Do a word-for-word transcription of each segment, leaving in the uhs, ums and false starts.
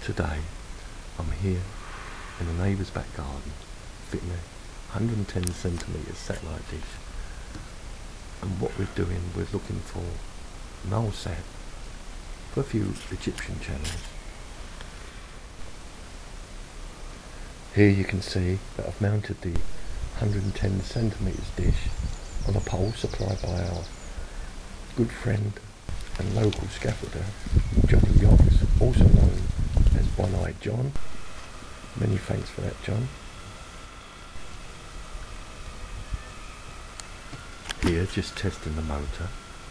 Today I'm here in a neighbour's back garden fitting a one hundred and ten centimetre satellite dish, and what we're doing, we're looking for Nullsat for a few Egyptian channels. Here you can see that I've mounted the one hundred and ten centimetres dish on a pole supplied by our good friend and local scaffolder Johnny Yox, also known as One-Eyed John. Many thanks for that, John. Here, just testing the motor.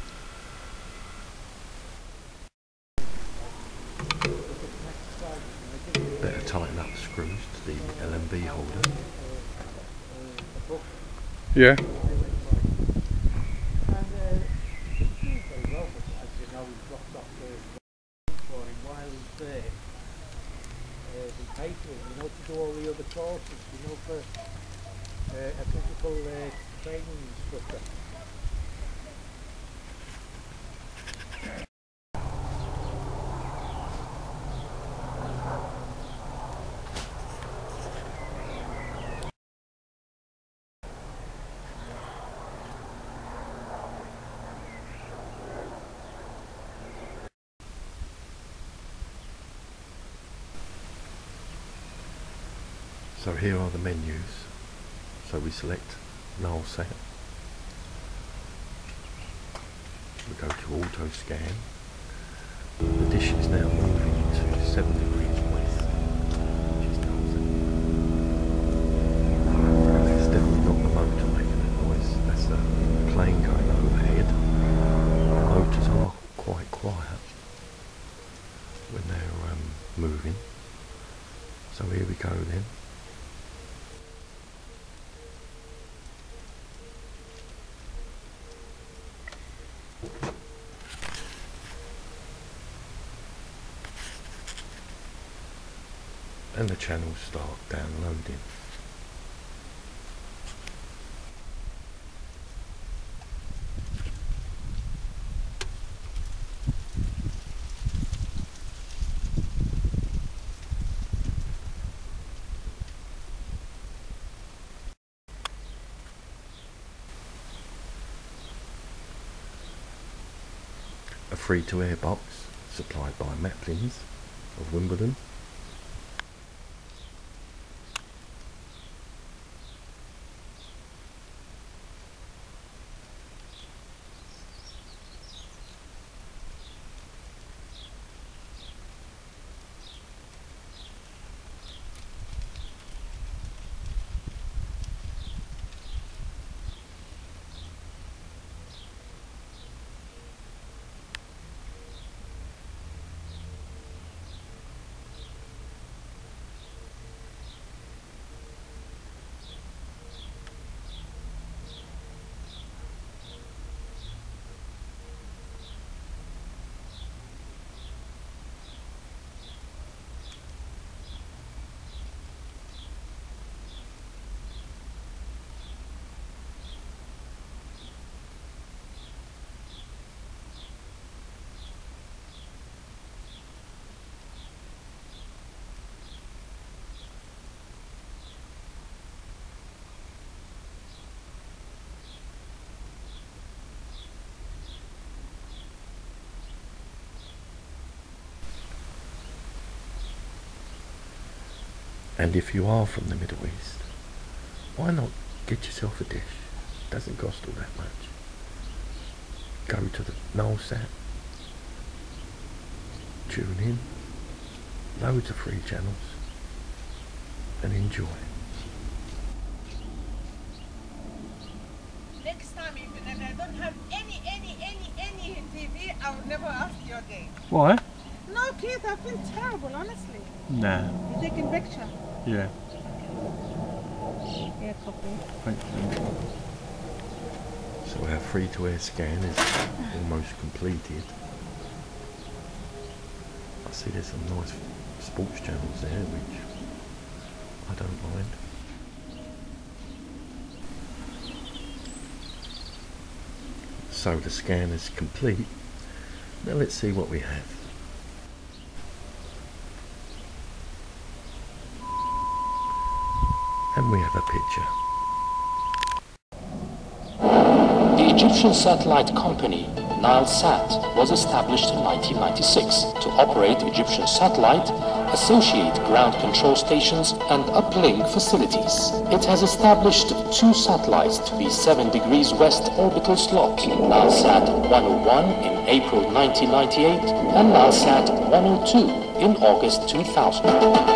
Better tighten up the screws to the L M B holder. Yeah. You know, to do all the other courses, you know, for uh, a physical uh, training instructor. So here are the menus. So we select Nullsat. We go to auto scan. The dish is now moving to seven degrees west, which is Nullsat. And that's definitely not the motor making that noise. That's the plane going overhead. The motors are quite quiet when they're um, moving. So here we go then. And the channels start downloading. A free-to-air box supplied by Maplins of Wimbledon. And if you are from the Middle East, why not get yourself a dish? It doesn't cost all that much. Go to the Nullsat, tune in, loads of free channels, and enjoy. Next time, if and I don't have any, any, any, any T V, I will never ask you again. Why? No, Keith, I feel terrible, honestly. Nah. You taking picture? Yeah. Yeah, copy. Thank you. So our free-to-air scan is almost completed. I see there's some nice sports channels there, which I don't mind. So the scan is complete. Now let's see what we have. And we have a picture. The Egyptian satellite company, Nilesat, was established in nineteen ninety-six to operate Egyptian satellite, associate ground control stations, and uplink facilities. It has established two satellites to be seven degrees west orbital slot, Nilesat one oh one in April nineteen ninety-eight and Nilesat one oh two in August two thousand.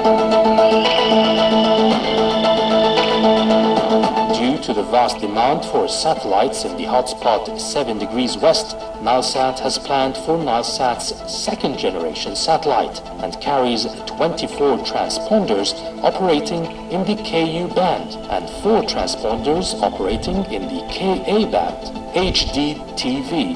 Due to the vast demand for satellites in the hotspot seven degrees west, Nilesat has planned for Nilesat's second generation satellite and carries twenty-four transponders operating in the Ku band and four transponders operating in the Ka band, H D T V.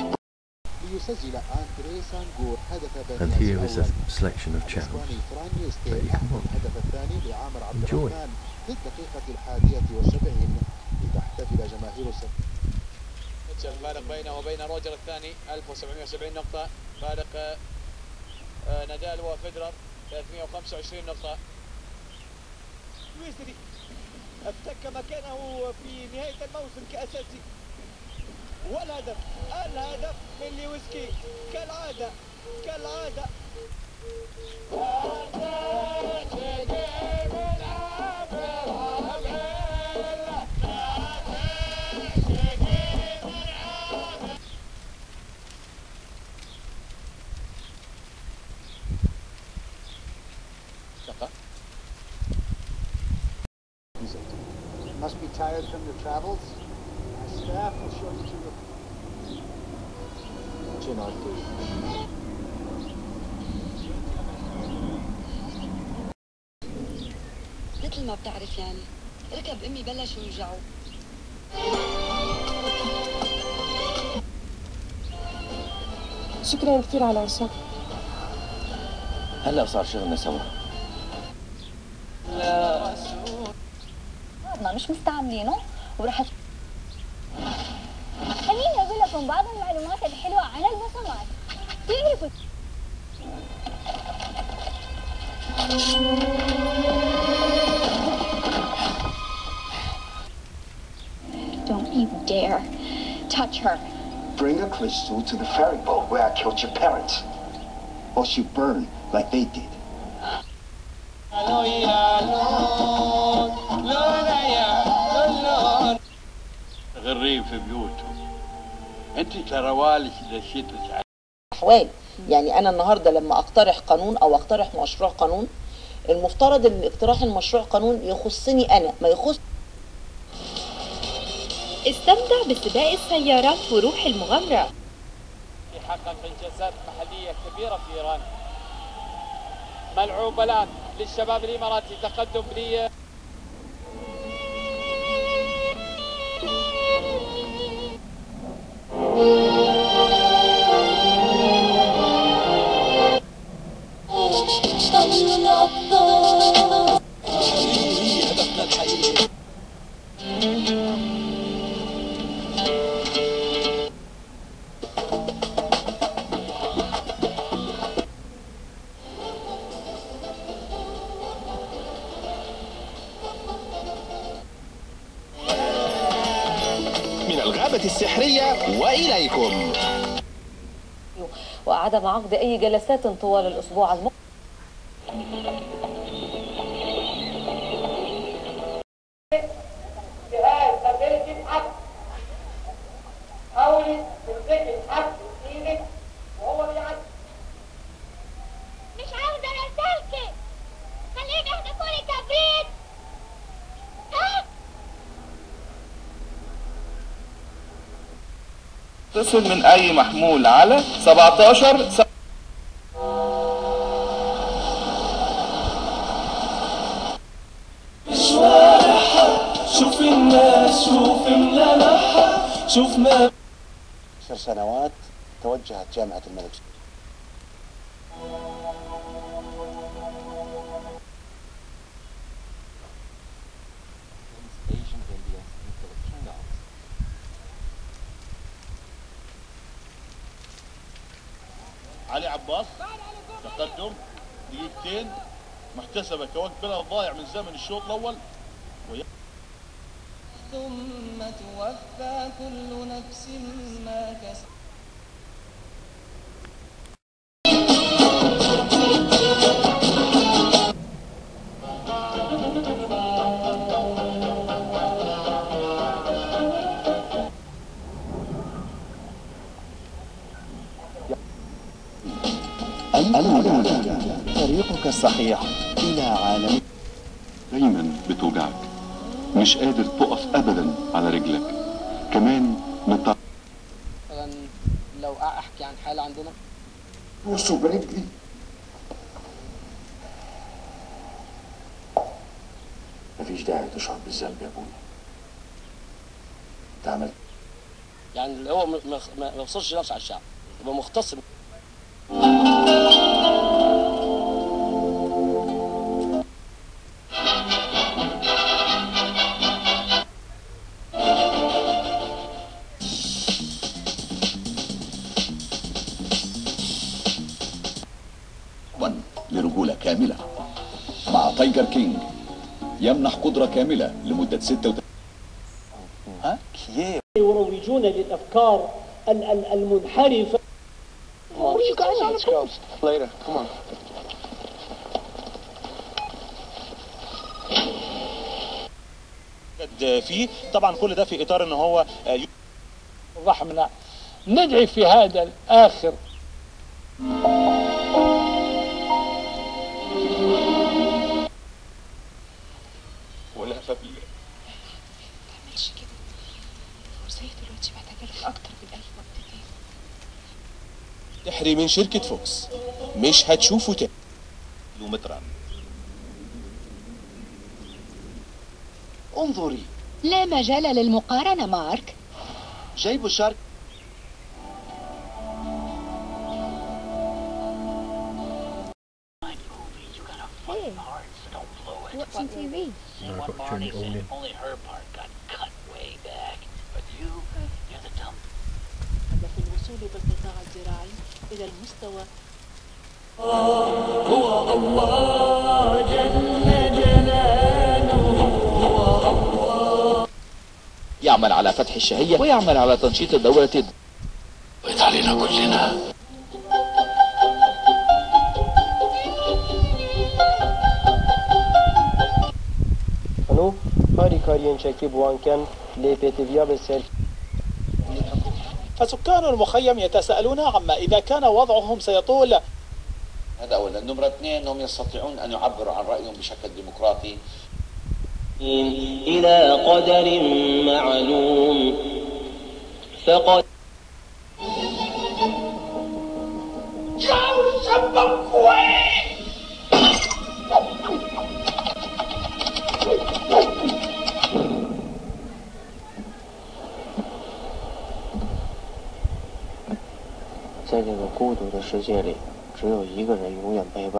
And here is a selection of channels that you can watch. Enjoy. في الدقيقة الحادية والسبعين لتحتفل جماهير الفارق بينه وبين روجر الثاني ألف وسبعمائة وسبعين نقطة، فارق نادال وفيدرر ثلاثمائة وخمسة وعشرين نقطة. لويس افتك مكانه في نهاية الموسم كأساسي، والهدف الهدف من لويسكي كالعادة كالعادة. Must be tired from your travels. My staff will show you to your مثل ما بتعرف يعني ركب امي بلشوا يوجعوا. شكرا كثير على العشاء. هلا صار شغلنا سوا. ما مش مستعملينه ورح خليني اقول لكم بعض المعلومات الحلوه عن البصمات. تعرفوا Don't you dare touch her. Bring a crystal to the ferry boat where I killed your parents. Or you burn like they did. غريب في بيوته. انت ترى والش دشيتك احوال. يعني انا النهارده لما اقترح قانون او اقترح مشروع قانون، المفترض ان اقتراح المشروع قانون يخصني انا، ما يخص. استمتع بسباق السيارات وروح المغامره. يحقق انجازات محليه كبيره في ايران. ملعوب الان للشباب الاماراتي، تقدم ل من الغابة السحرية وإليكم. وعدم عقد أي جلسات طوال الأسبوع المقبل. جهاز قبلت حق حاولي تمسكي الحق بإيدك وهو بيعدي. مش عاوزة رسالتي، خليني اهدفولي كبريت. ها؟ اتصل من أي محمول على سبعتاشر س... شوف الناس، شوف ملامحها، شوف ما. عشر سنوات توجهت جامعة الملك علي عباس، تقدم دقيقتين محتسبة كوقت بلا ضايع من زمن الشوط الأول. ثم توفى كل نفس ما كسبت. الأولى طريقك الصحيح إلى عالم. دايما بتوجعك، مش قادر تقف أبدا على رجلك، كمان مت... مثلا لو أحكي عن حالة عندنا وشو برجلي مفيش داعي تشعر بالذنب يا ابوي. انت عملت يعني هو ما ما يوصلش نفسه على الشعب، يبقى مختص. لرجولة كاملة مع تايجر كينج يمنح قدرة كاملة لمدة ستة وثلاثين. ها؟ يروجون للأفكار المنحرفة. You guys on the coast. Later. Come on. فيه طبعا كل ده في اطار ان هو رحمنا ندعي في هذا الآخر. ولا فبيه ماشي كده وزي دلوقتي محتاجة لك أكتر من أي وقت تاني. تحري من شركة فوكس مش هتشوفه تاني. كيلومترا. انظري لا مجال للمقارنة مارك. جيب الشرك. What's on T V? No, I've got to turn it all in. Only her part got cut way back, but you, you're the dumb. في الوصول بالقطاع الزراعي إلى المستوى. هو الله جل جلاله هو الله. يعمل على فتح الشهية ويعمل على تنشيط الدورة. وقت علينا كلنا. أنو هاري كارين شكي بوانكن لبيتفيا بالسير. فسكان المخيم يتساءلون عما إذا كان وضعهم سيطول. هذا أولا. نمرة اثنين أنهم يستطيعون أن يعبروا عن رأيهم بشكل ديمقراطي إلى قدر معلوم فقد جاو سبب كويس. 在这个孤独的世界里，只有一个人永远陪伴。